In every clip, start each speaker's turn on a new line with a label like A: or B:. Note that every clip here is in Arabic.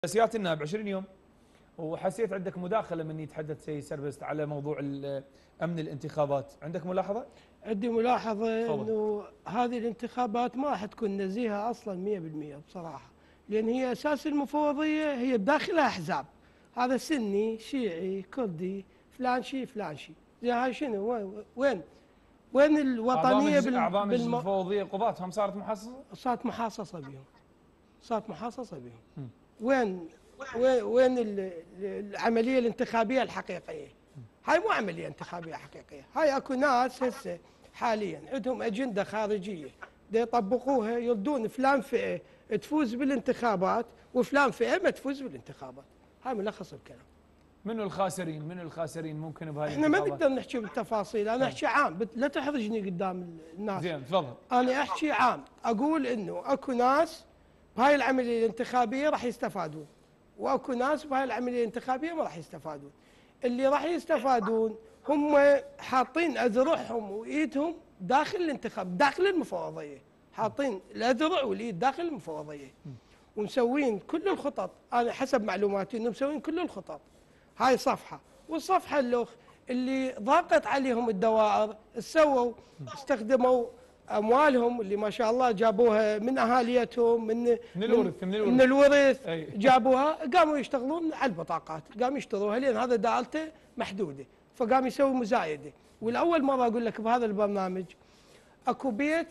A: سيادة النائب 20 يوم وحسيت عندك مداخلة من يتحدث سيد سربست على موضوع أمن الانتخابات، عندك ملاحظة؟
B: عندي ملاحظة
A: فضل.
B: أنه هذه الانتخابات ما راح تكون نزيهة أصلا 100% بصراحة، لأن هي أساس المفوضية هي بداخلها أحزاب، هذا سني شيعي كردي فلان شي فلان شي، زين هاي شنو وين الوطنية
A: أعضاء مجلس المفوضية قضاتهم صارت محصصة؟
B: صارت محاصصة بهم، صارت محاصصة بهم. وين العملية الانتخابية الحقيقية؟ هاي مو عملية انتخابية حقيقية، هاي اكو ناس هسه حاليا عندهم أجندة خارجية دا يطبقوها، يردون فلان فئة تفوز بالانتخابات وفلان فئة ما تفوز بالانتخابات، هاي ملخص الكلام.
A: منو الخاسرين ممكن بهاي
B: احنا ما
A: الانتخابات؟
B: نقدر نحكي بالتفاصيل، انا احكي عام، لا تحرجني قدام الناس.
A: زين تفضل.
B: انا احكي عام، اقول انه اكو ناس بهاي العملية الانتخابية راح يستفادون، واكو ناس بهاي العملية الانتخابية ما راح يستفادون. اللي راح يستفادون هم حاطين اذرعهم وايدهم داخل الانتخاب، داخل المفوضية، حاطين الاذرع والايد داخل المفوضية، ومسوين كل الخطط. انا حسب معلوماتي انه مسوين كل الخطط. هاي صفحة، والصفحة اللي ضاقت عليهم الدوائر سووا، استخدموا اموالهم اللي ما شاء الله جابوها من اهاليتهم من الورث جابوها، قاموا يشتغلون على البطاقات، قاموا يشتروها لان هذا دائرته محدوده، فقام يسوي مزايده. والاول مره اقول لك بهذا البرنامج اكو بيت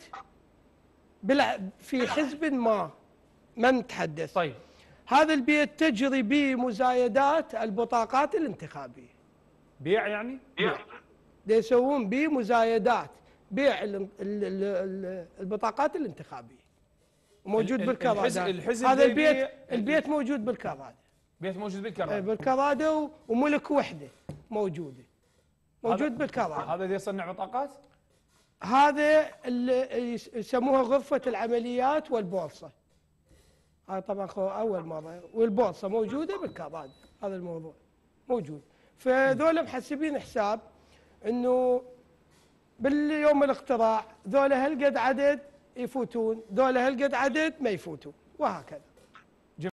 B: في حزب ما نتحدث،
A: طيب
B: هذا البيت تجري به مزايدات البطاقات الانتخابيه،
A: بيع يعني؟
B: يسوون به مزايدات بيع البطاقات الانتخابيه، موجود بالكرادة. هذا البيت موجود بالكرادة،
A: بيت موجود بالكرادة،
B: بالكرادة وملك وحده موجود بالكرادة.
A: هذا اللي يصنع بطاقات؟
B: هذا اللي يسموها غرفة العمليات والبورصة، هذا طبعا اول مرة، والبورصة موجودة بالكرادة، هذا الموضوع موجود. فذولا محسبين حساب انه باليوم الاقتراع ذولا هالقد عدد يفوتون، ذولا هالقد عدد ما يفوتون، وهكذا.